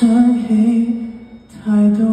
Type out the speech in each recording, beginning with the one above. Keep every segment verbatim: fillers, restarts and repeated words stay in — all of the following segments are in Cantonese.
想起太多。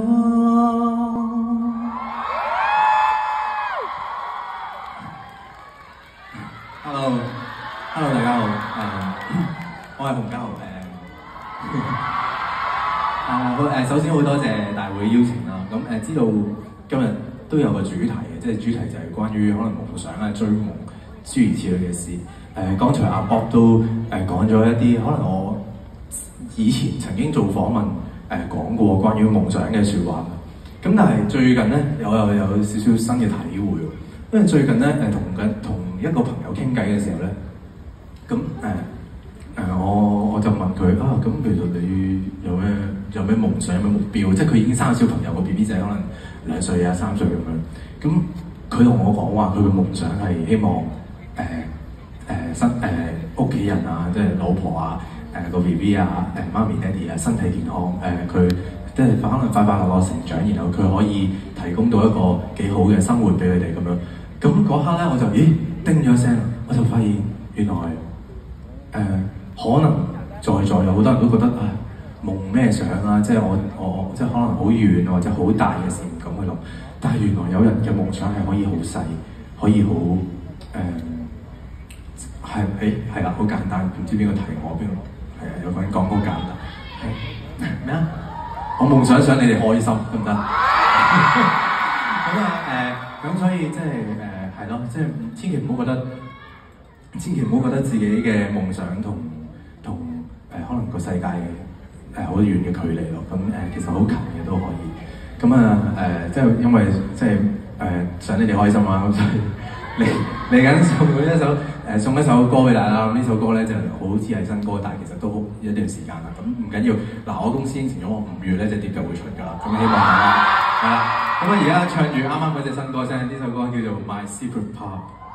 Hello，Hello， 大家好，誒、uh, 我係洪嘉豪誒。啊，好誒，首先好多謝大會邀請啦。咁誒，知道今日都有個主題嘅，即係主題就係關於可能夢想啊、追夢諸如此類嘅事。誒，剛才阿 Bob 都誒講咗一啲可能我以前曾經做訪問誒講過關於夢想嘅説話。咁但係最近咧，我又有少少新嘅體會。因為最近咧誒同緊同一個朋友傾偈嘅時候咧，咁誒誒我我就問佢啊，咁其實你有咩有咩夢想有咩目標？即係佢已經生小朋友，個 B B 仔可能兩歲啊三歲咁樣。咁佢同我講話，佢嘅夢想係希望誒誒身誒屋企人啊，即係老婆啊，誒個 B B 啊，誒媽咪爹哋啊，身體健康誒佢。即係可能快快樂樂成長，然後佢可以提供到一個幾好嘅生活俾佢哋咁樣。咁嗰刻咧，我就咦叮咗一聲，我就發現原來誒、呃、可能在座有好多人都覺得啊夢咩想啊，即係我我即係可能好遠或者好大嘅事唔敢去諗。但係原來有人嘅夢想係可以好細，可以好誒係誒係啦，好、欸、簡單。唔知邊個提我邊個係啊？有個人講好簡單係咩啊？我夢想想你哋開心得唔得？咁啊誒，咁所以即係誒係咯，即係千祈唔好覺得，千祈唔好覺得自己嘅夢想同同誒可能個世界誒好遠嘅距離咯。咁誒其實好近嘅都可以。咁啊誒，即係因為即係誒想你哋開心啊，咁所以嚟嚟緊送一首誒送一首歌俾大家。呢首歌咧就好似係新歌，但係其實都好一段時間啦。咁唔緊要，嗱我公司應承咗我五月咧隻碟就會出㗎啦。咁希望大家係啦。咁啊而家唱住啱啱嗰隻新歌聲，呢首歌叫做《My Secret Part》。